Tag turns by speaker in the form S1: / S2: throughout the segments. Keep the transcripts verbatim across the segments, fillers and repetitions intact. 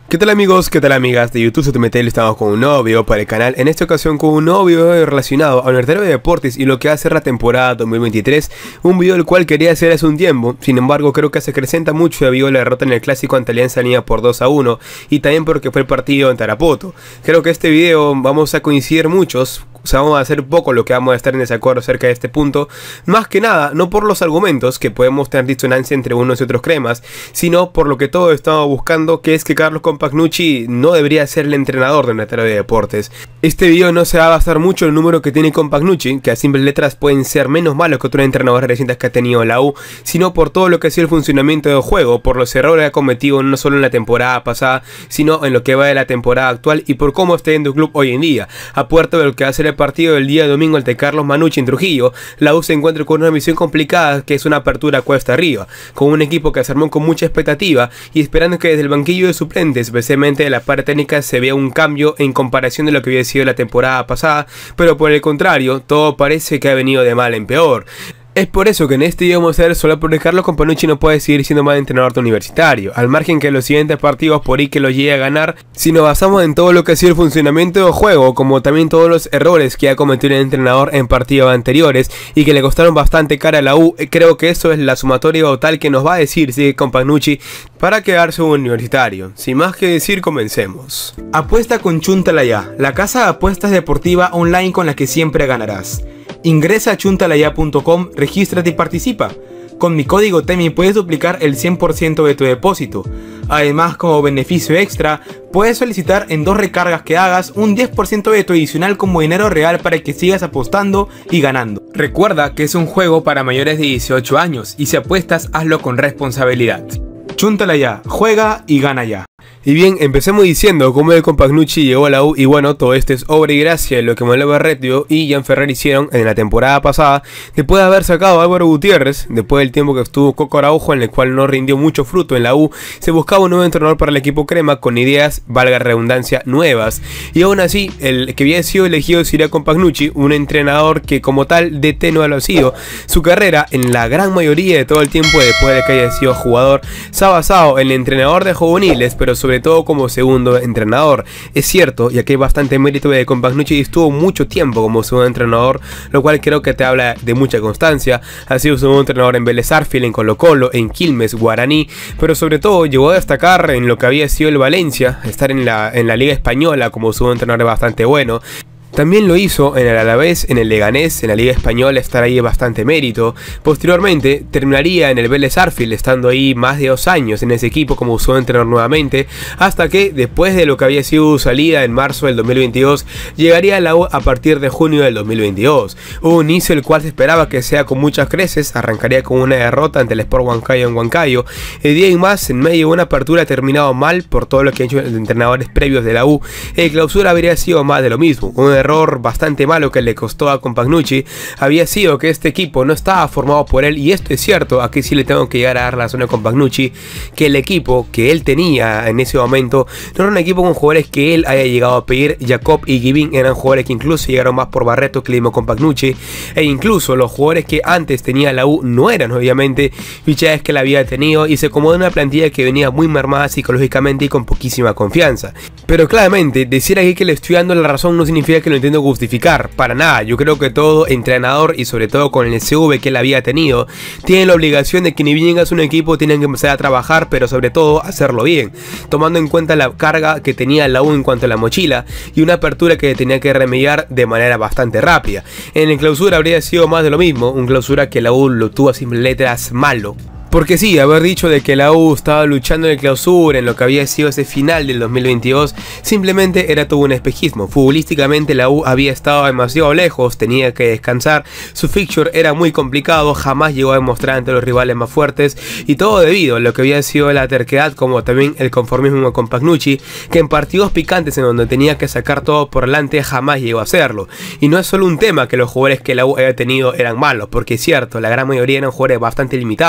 S1: ¿Qué tal amigos? ¿Qué tal amigas de YouTube? Soy Metel, estamos con un nuevo video para el canal. En esta ocasión con un nuevo video relacionado a Universitario de Deportes y lo que va a ser la temporada dos mil veintitrés. Un video el cual quería hacer hace un tiempo, sin embargo creo que se acrecenta mucho debido a la derrota en el clásico ante Alianza Lima por dos a uno y también porque fue el partido en Tarapoto. Creo que este video vamos a coincidir muchos. O sea, vamos a hacer poco lo que vamos a estar en desacuerdo acerca de este punto. Más que nada, no por los argumentos, que podemos tener disonancia entre unos y otros cremas, sino por lo que todos estamos buscando, que es que Carlos Compagnucci no debería ser el entrenador de Universitario de Deportes. Este video no se va a basar mucho en el número que tiene Compagnucci, que a simples letras pueden ser menos malos que otros entrenadores recientes que ha tenido la U, sino por todo lo que ha sido el funcionamiento del juego, por los errores que ha cometido no solo en la temporada pasada, sino en lo que va de la temporada actual y por cómo está yendo el club hoy en día. A puerta de lo que va a ser el partido del día de domingo ante Carlos Manucci en Trujillo, la U se encuentra con una misión complicada que es una apertura cuesta arriba, con un equipo que se armó con mucha expectativa y esperando que desde el banquillo de suplentes, especialmente de la parte técnica, se vea un cambio en comparación de lo que había sido la temporada pasada, pero por el contrario, todo parece que ha venido de mal en peor. Es por eso que en este video vamos a ver solo porque Carlos Compagnucci no puede seguir siendo mal entrenador de Universitario, al margen que los siguientes partidos por ahí que lo llegue a ganar, si nos basamos en todo lo que ha sido el funcionamiento del juego, como también todos los errores que ha cometido el entrenador en partidos anteriores y que le costaron bastante cara a la U. Creo que eso es la sumatoria total que nos va a decir si Compagnucci para quedarse un Universitario. Sin más que decir, comencemos. Apuesta con Chuntalaya, la casa de apuestas deportiva online con la que siempre ganarás. Ingresa a chuntalaya punto com, regístrate y participa. Con mi código TEMI puedes duplicar el cien por ciento de tu depósito. Además, como beneficio extra, puedes solicitar en dos recargas que hagas un diez por ciento de tu adicional como dinero real para que sigas apostando y ganando. Recuerda que es un juego para mayores de dieciocho años y si apuestas hazlo con responsabilidad. Chuntalaya, juega y gana ya. Y bien, empecemos diciendo cómo el Compagnucci llegó a la U y bueno, todo esto es obra y gracia de lo que Manuel Barretio y Jan Ferrer hicieron en la temporada pasada, después de haber sacado a Álvaro Gutiérrez, después del tiempo que estuvo Coco Araujo en el cual no rindió mucho fruto en la U, se buscaba un nuevo entrenador para el equipo crema con ideas, valga redundancia, nuevas, y aún así, el que había sido elegido sería Compagnucci, un entrenador que como tal D T no lo ha sido. Su carrera, en la gran mayoría de todo el tiempo después de que haya sido jugador, se ha basado en el entrenador de juveniles, pero sobre sobre todo como segundo entrenador. Es cierto, y aquí hay bastante mérito de Compagnucci, estuvo mucho tiempo como segundo entrenador, lo cual creo que te habla de mucha constancia. Ha sido segundo entrenador en Vélez Sarsfield, en Colo Colo, en Quilmes, Guaraní, pero sobre todo llegó a destacar en lo que había sido el Valencia, estar en la, en la Liga Española como segundo entrenador bastante bueno. También lo hizo en el Alavés, en el Leganés, en la Liga Española, estar ahí bastante mérito. Posteriormente terminaría en el Vélez Sarsfield, estando ahí más de dos años en ese equipo como su entrenador nuevamente, hasta que después de lo que había sido su salida en marzo del dos mil veintidós, llegaría a la U a partir de junio del dos mil veintidós. Un inicio el cual se esperaba que sea con muchas creces, arrancaría con una derrota ante el Sport Huancayo en Huancayo. El día y más, en medio de una apertura terminado mal por todo lo que han hecho los entrenadores previos de la U, el clausura habría sido más de lo mismo. Un error bastante malo que le costó a Compagnucci había sido que este equipo no estaba formado por él, y esto es cierto, aquí sí le tengo que llegar a dar la razón a Compagnucci, que el equipo que él tenía en ese momento no era un equipo con jugadores que él haya llegado a pedir. Jacob y Givín eran jugadores que incluso llegaron más por Barreto que el mismo Compagnucci, e incluso los jugadores que antes tenía la U no eran obviamente fichajes que la había tenido, y se acomodó en una plantilla que venía muy mermada psicológicamente y con poquísima confianza. Pero claramente, decir aquí que le estoy dando la razón no significa que lo intento justificar, para nada. Yo creo que todo entrenador, y sobre todo con el C V que él había tenido, tiene la obligación de que ni bien llegas a un equipo tienen que empezar a trabajar, pero sobre todo hacerlo bien, tomando en cuenta la carga que tenía la U en cuanto a la mochila y una apertura que tenía que remediar de manera bastante rápida. En el clausura habría sido más de lo mismo, un clausura que la U lo tuvo a simples letras malo. Porque sí, haber dicho de que la U estaba luchando en el clausura, en lo que había sido ese final del dos mil veintidós, simplemente era todo un espejismo. Futbolísticamente la U había estado demasiado lejos, tenía que descansar, su fixture era muy complicado, jamás llegó a demostrar ante los rivales más fuertes, y todo debido a lo que había sido la terquedad como también el conformismo de Compagnucci, que en partidos picantes en donde tenía que sacar todo por delante jamás llegó a hacerlo. Y no es solo un tema que los jugadores que la U había tenido eran malos, porque es cierto, la gran mayoría eran jugadores bastante limitados.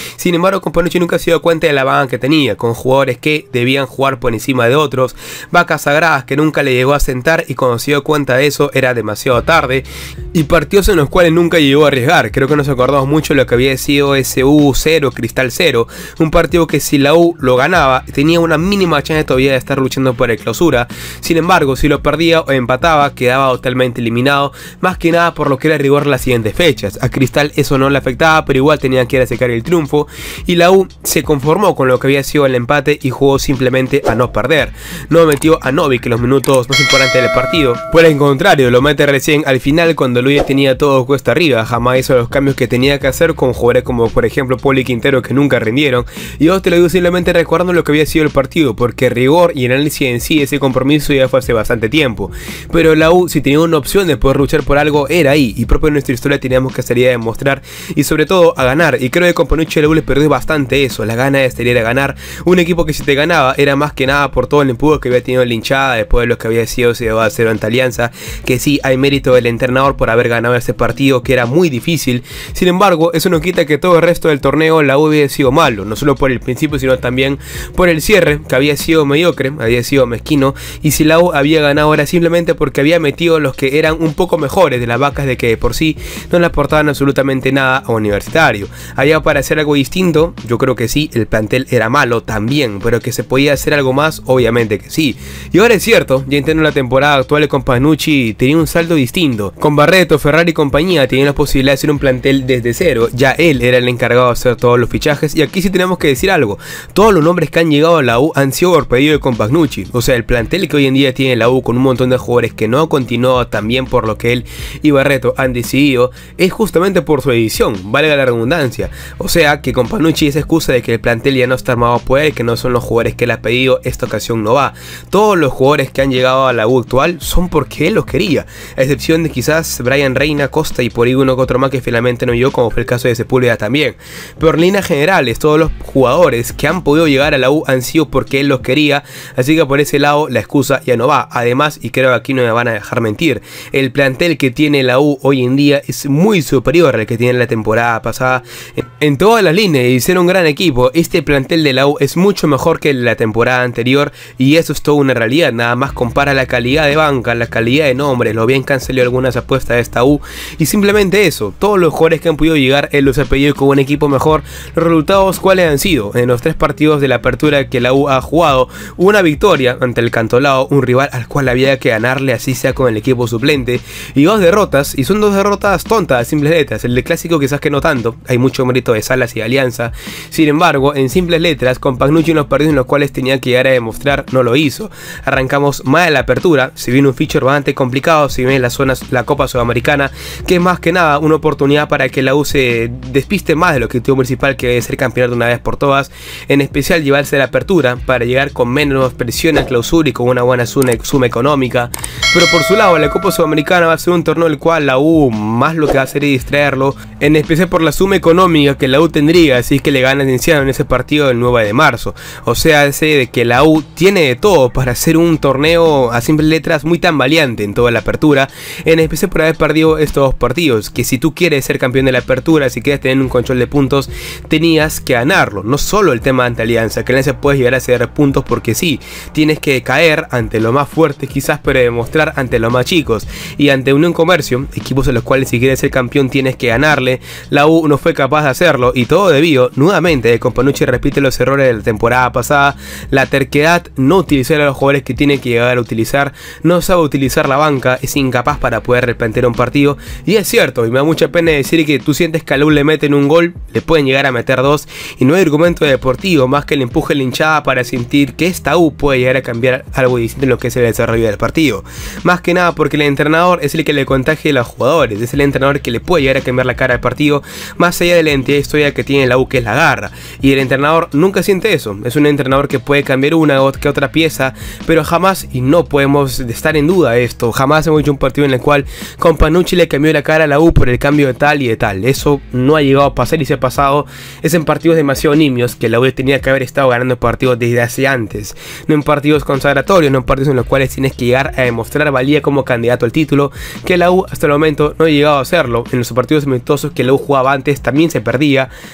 S1: Sin embargo, Companucci nunca se dio cuenta de la banca que tenía, con jugadores que debían jugar por encima de otros, vacas sagradas que nunca le llegó a sentar, y cuando se dio cuenta de eso era demasiado tarde, y partidos en los cuales nunca llegó a arriesgar. Creo que nos acordamos mucho de lo que había sido ese U cero, Cristal cero, un partido que si la U lo ganaba tenía una mínima chance todavía de estar luchando por el clausura. Sin embargo, si lo perdía o empataba quedaba totalmente eliminado, más que nada por lo que era rigor las siguientes fechas. A Cristal eso no le afectaba, pero igual tenía que ir a sacar el triunfo, y la U se conformó con lo que había sido el empate y jugó simplemente a no perder. No metió a Novik en los minutos más importantes del partido, por el contrario lo mete recién al final cuando Luis tenía todo cuesta arriba. Jamás hizo los cambios que tenía que hacer con jugadores como por ejemplo Poli y Quintero, que nunca rindieron. Y yo te lo digo simplemente recordando lo que había sido el partido, porque rigor y análisis en sí, ese compromiso ya fue hace bastante tiempo. Pero la U, si tenía una opción de poder luchar por algo, era ahí, y propio en nuestra historia teníamos que salir a demostrar y sobre todo a ganar. Y creo que Companucci la U le perdió bastante eso, la gana de salir a ganar. Un equipo que si te ganaba era más que nada por todo el empuje que había tenido la hinchada después de lo que había sido ese dos a cero ante Alianza, que sí hay mérito del entrenador por haber ganado ese partido que era muy difícil. Sin embargo, eso no quita que todo el resto del torneo la U había sido malo, no solo por el principio sino también por el cierre, que había sido mediocre, había sido mezquino. Y si la U había ganado era simplemente porque había metido los que eran un poco mejores de las vacas, de que de por sí no le aportaban absolutamente nada a Universitario. Allá para hacer algo distinto, yo creo que sí, el plantel era malo también, pero que se podía hacer algo más, obviamente que sí. Y ahora es cierto, ya entiendo la temporada actual, Companucci tenía un saldo distinto. Con Barreto, Ferrari y compañía tenían la posibilidad de hacer un plantel desde cero, ya él era el encargado de hacer todos los fichajes. Y aquí sí tenemos que decir algo, todos los nombres que han llegado a la U han sido por pedido de Companucci. O sea, el plantel que hoy en día tiene la U, con un montón de jugadores que no continuó también por lo que él y Barreto han decidido, es justamente por su edición, valga la redundancia. O sea, que Companucci, esa excusa de que el plantel ya no está armado por él, que no son los jugadores que él ha pedido, esta ocasión no va. Todos los jugadores que han llegado a la U actual son porque él los quería, a excepción de quizás Brian Reina, Costa y por ahí uno que otro más que finalmente no llegó, como fue el caso de Sepúlveda también. Pero en líneas generales, todos los jugadores que han podido llegar a la U han sido porque él los quería, así que por ese lado la excusa ya no va. Además, y creo que aquí no me van a dejar mentir, el plantel que tiene la U hoy en día es muy superior al que tiene la temporada pasada en todas las líneas, y ser un gran equipo. Este plantel de la U es mucho mejor que la temporada anterior, y eso es toda una realidad. Nada más compara la calidad de banca, la calidad de nombres, lo bien que han salido algunas apuestas de esta U, y simplemente eso, todos los jugadores que han podido llegar, él los ha pedido con un equipo mejor. Los resultados, ¿cuáles han sido? En los tres partidos de la apertura que la U ha jugado, una victoria ante el Cantolao, un rival al cual había que ganarle así sea con el equipo suplente, y dos derrotas, y son dos derrotas tontas, simples letras. El de Clásico quizás que no tanto, hay mucho mérito de Salas y Alianza. Sin embargo, en simples letras, Companucci en los partidos en los cuales tenía que llegar a demostrar no lo hizo. Arrancamos mal la apertura, si bien un feature bastante complicado, si bien las zonas, la Copa Sudamericana, que es más que nada una oportunidad para que la U se despiste más del objetivo principal, que es ser campeón de una vez por todas, en especial llevarse la apertura para llegar con menos presión al clausura y con una buena suma, suma económica. Pero por su lado, la Copa Sudamericana va a ser un torneo el cual la U más lo que va a hacer es distraerlo, en especial por la suma económica que la U tendría si es que le gana encima en ese partido del nueve de marzo. O sea, ese de que la U tiene de todo para hacer un torneo a simples letras muy tambaleante en toda la apertura, en especial por haber perdido estos dos partidos, que si tú quieres ser campeón de la apertura, si quieres tener un control de puntos, tenías que ganarlo. No solo el tema ante Alianza, que Alianza puedes llegar a hacer puntos porque sí, tienes que caer ante los más fuertes quizás, pero demostrar ante los más chicos, y ante Unión Comercio, equipos a los cuales si quieres ser campeón tienes que ganarle. La U no fue capaz de hacerlo, y todo debido, nuevamente, de Companucci repite los errores de la temporada pasada, la terquedad, no utilizar a los jugadores que tiene que llegar a utilizar, no sabe utilizar la banca, es incapaz para poder replantear un partido. Y es cierto, y me da mucha pena decir que tú sientes que a la U le meten un gol, le pueden llegar a meter dos, y no hay argumento deportivo más que el empuje de la hinchada para sentir que esta U puede llegar a cambiar algo distinto en lo que es el desarrollo del partido. Más que nada porque el entrenador es el que le contagia a los jugadores, es el entrenador que le puede llegar a cambiar la cara al partido, más allá de la entidad histórica que tiene la U, que es la garra. Y el entrenador nunca siente eso, es un entrenador que puede cambiar una o que otra pieza, pero jamás, y no podemos estar en duda de esto, jamás hemos hecho un partido en el cual Companucci le cambió la cara a la U por el cambio de tal y de tal. Eso no ha llegado a pasar, y se ha pasado es en partidos demasiado nimios, que la U tenía que haber estado ganando partidos desde hace antes, no en partidos consagratorios, no en partidos en los cuales tienes que llegar a demostrar valía como candidato al título, que la U hasta el momento no ha llegado a hacerlo. En los partidos amistosos que la U jugaba antes también se perdía,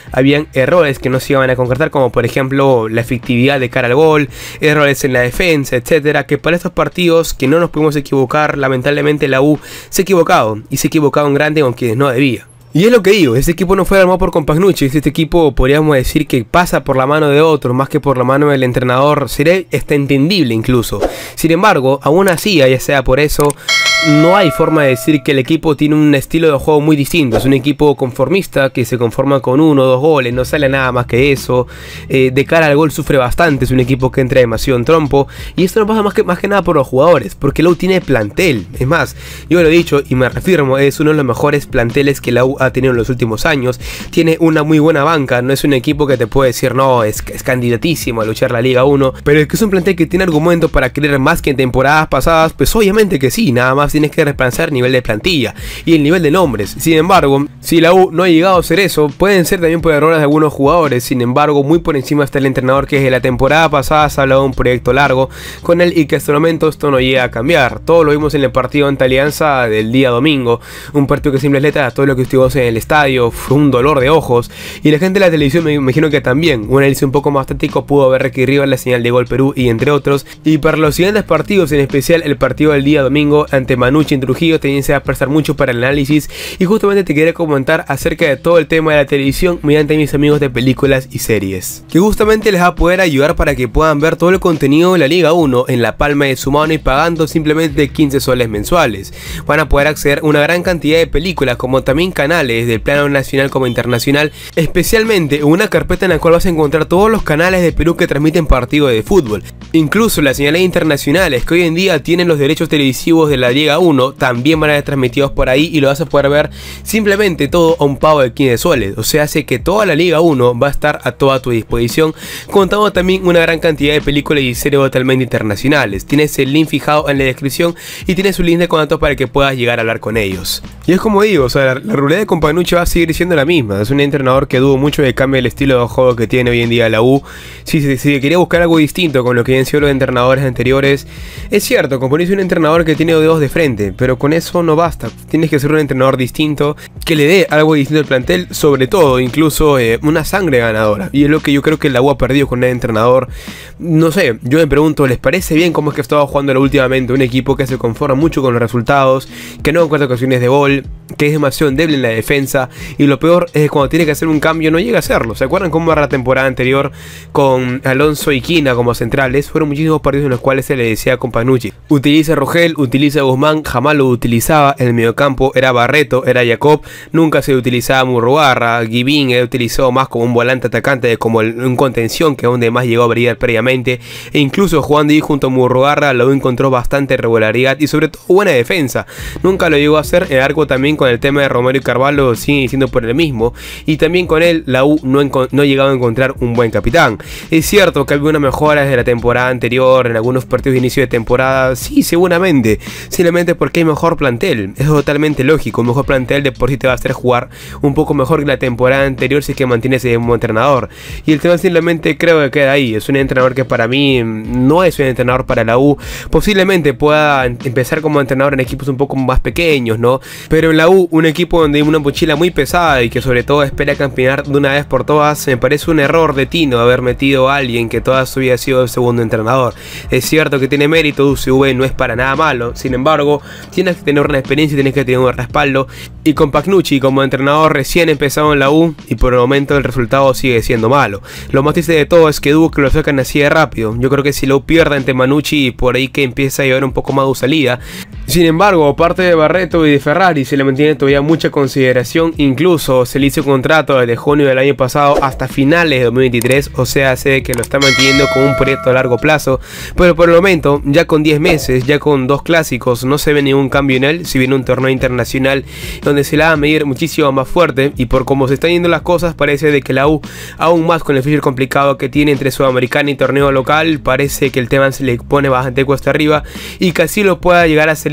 S1: habían errores que no se iban a concretar, como por ejemplo la efectividad de cara al gol, errores en la defensa, etcétera, que para estos partidos que no nos pudimos equivocar, lamentablemente la U se ha equivocado, y se ha equivocado en grande con quienes no debía. Y es lo que digo, este equipo no fue armado por Compagnucci, este equipo podríamos decir que pasa por la mano de otros más que por la mano del entrenador, sería hasta entendible incluso. Sin embargo, aún así, ya sea por eso, no hay forma de decir que el equipo tiene un estilo de juego muy distinto. Es un equipo conformista que se conforma con uno o dos goles, no sale nada más que eso. Eh, de cara al gol sufre bastante, es un equipo que entra demasiado en trompo. Y esto no pasa más que, más que nada por los jugadores, porque la U tiene plantel. Es más, yo lo he dicho y me reafirmo, es uno de los mejores planteles que la U ha tenido en los últimos años. Tiene una muy buena banca, no es un equipo que te puede decir no, es, es candidatísimo a luchar la Liga uno. Pero es que es un plantel que tiene argumento para querer más que en temporadas pasadas, pues obviamente que sí, nada más tienes que replantear el nivel de plantilla y el nivel de nombres. Sin embargo, si la U no ha llegado a hacer eso, pueden ser también por errores de algunos jugadores. Sin embargo, muy por encima está el entrenador, que desde la temporada pasada se ha hablado de un proyecto largo con él y que hasta el momento esto no llega a cambiar. Todo lo vimos en el partido ante Alianza del día domingo, un partido que simples letras, todo lo que estuvimos en el estadio fue un dolor de ojos, y la gente de la televisión me imagino que también. Un análisis un poco más táctico pudo haber requerido la señal de Gol Perú y entre otros. Y para los siguientes partidos, en especial el partido del día domingo ante Manucci en Trujillo, también se va a prestar mucho para el análisis, y justamente te quería comentar acerca de todo el tema de la televisión mediante mis amigos de películas y series, que justamente les va a poder ayudar para que puedan ver todo el contenido de la Liga uno en la palma de su mano y pagando simplemente quince soles mensuales. Van a poder acceder a una gran cantidad de películas, como también canales del plano nacional como internacional, especialmente una carpeta en la cual vas a encontrar todos los canales de Perú que transmiten partidos de fútbol, incluso las señales internacionales que hoy en día tienen los derechos televisivos de la Liga uno, también van a ser transmitidos por ahí y lo vas a poder ver simplemente todo a un pago de quince soles. O sea, hace que toda la Liga uno va a estar a toda tu disposición, contando también una gran cantidad de películas y series totalmente internacionales. Tienes el link fijado en la descripción y tienes su link de contacto para que puedas llegar a hablar con ellos. Y es como digo, o sea, la, la ruleta de Compagnucci va a seguir siendo la misma. Es un entrenador que dudo mucho de cambio el estilo de juego que tiene hoy en día la U. Si, si, si quería buscar algo distinto con lo que habían sido los entrenadores anteriores, es cierto, Compagnucci es un entrenador que tiene dedos de frente, pero con eso no basta. Tienes que ser un entrenador distinto, que le dé algo distinto al plantel, sobre todo, incluso eh, una sangre ganadora. Y es lo que yo creo que la U ha perdido con el entrenador. No sé, yo me pregunto, ¿les parece bien cómo es que estaba jugando últimamente un equipo que se conforma mucho con los resultados, que no encuentra ocasiones de gol, que es demasiado endeble en la defensa, y lo peor es que cuando tiene que hacer un cambio no llega a hacerlo? ¿Se acuerdan cómo era la temporada anterior con Alonso y Quina como centrales? Fueron muchísimos partidos en los cuales se le decía a Compagnucci: utiliza a Rogel, utiliza a Guzmán, jamás lo utilizaba. En el mediocampo era Barreto, era Jacob, nunca se utilizaba Murrugarra. Guivín era utilizado más como un volante atacante, como el, un contención, que es donde más llegó a brillar previamente, e incluso jugando ahí junto a Murrugarra lo encontró bastante regularidad y sobre todo buena defensa. Nunca lo llegó a hacer. El arco también con el tema de Romero y Carvalho sigue siendo por el mismo, y también con él la U no, no ha llegado a encontrar un buen capitán. Es cierto que había una mejora desde la temporada anterior en algunos partidos de inicio de temporada, sí, seguramente, simplemente porque hay mejor plantel. Es totalmente lógico, un mejor plantel de por sí te va a hacer jugar un poco mejor que la temporada anterior si es que mantienes ese mismo entrenador. Y el tema simplemente creo que queda ahí. Es un entrenador que para mí no es un entrenador para la U. Posiblemente pueda empezar como entrenador en equipos un poco más pequeños, ¿no? Pero en la U, un equipo donde hay una mochila muy pesada y que sobre todo espera campeonar de una vez por todas, me parece un error de Tino haber metido a alguien que toda su vida ha sido el segundo entrenador. Es cierto que tiene mérito, U C V no es para nada malo, sin embargo, tienes que tener una experiencia y tienes que tener un respaldo. Y con Compagnucci como entrenador recién empezado en la U, y por el momento el resultado sigue siendo malo. Lo más triste de todo es que dudo que lo sacan así de rápido. Yo creo que si lo pierde ante Manucci, por ahí que empieza a llevar un poco más de salida. Sin embargo, aparte de Barreto y de Ferrari, se le mantiene todavía mucha consideración. Incluso se le hizo contrato desde junio del año pasado hasta finales de dos mil veintitrés, o sea, sé que lo está manteniendo con un proyecto a largo plazo. Pero por el momento, ya con diez meses, ya con dos clásicos, no se ve ningún cambio en él. Si viene un torneo internacional donde se la va a medir muchísimo más fuerte, y por cómo se están yendo las cosas, parece de que la U, aún más con el fixture complicado que tiene entre Sudamericana y torneo local, parece que el tema se le pone bastante cuesta arriba y que así lo pueda llegar a salir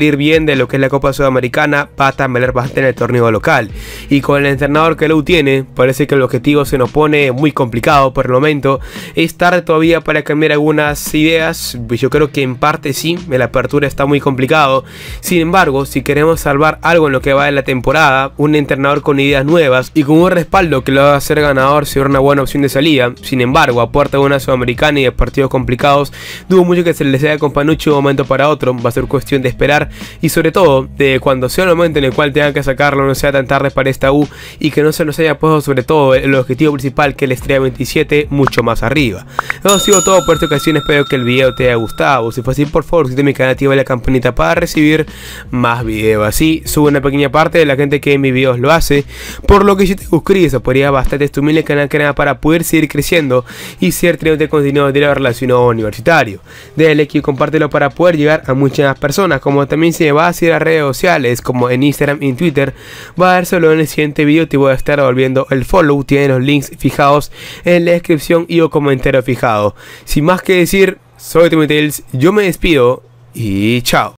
S1: salir bien de lo que es la Copa Sudamericana, va a tambalear bastante en el torneo local. Y con el entrenador que Lou tiene, parece que el objetivo se nos pone muy complicado por el momento. Es tarde todavía para cambiar algunas ideas, yo creo que en parte sí, la apertura está muy complicado. Sin embargo, si queremos salvar algo en lo que va de la temporada, un entrenador con ideas nuevas y con un respaldo que lo va a hacer ganador sería una buena opción de salida. Sin embargo, a puerta de una Sudamericana y de partidos complicados, dudo mucho que se les sea con Panucci de un momento para otro. Va a ser cuestión de esperar y sobre todo de cuando sea el momento en el cual tengan que sacarlo no sea tan tarde para esta U y que no se nos haya puesto sobre todo el objetivo principal, que es la estrella veintisiete, mucho más arriba. Eso ha sido todo por esta ocasión, espero que el video te haya gustado. Si fue así, por favor suscríbete a mi canal, activa la campanita para recibir más videos. Así subo una pequeña parte de la gente que en mis videos lo hace, por lo que si te suscribes apoyaría bastante este humilde canal, que nada para poder seguir creciendo y ser teniendo de contenido de relacionado universitario. Dale like y compártelo para poder llegar a muchas más personas, como también si me vas a seguir a redes sociales como en Instagram y en Twitter, va a ver solo en el siguiente video, te voy a estar devolviendo el follow, tiene los links fijados en la descripción y o comentario fijado. Sin más que decir, soy Timmy Tales, yo me despido y chao.